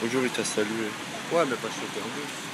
Bonjour, il t'a salué. Ouais, mais pas sauter en deux.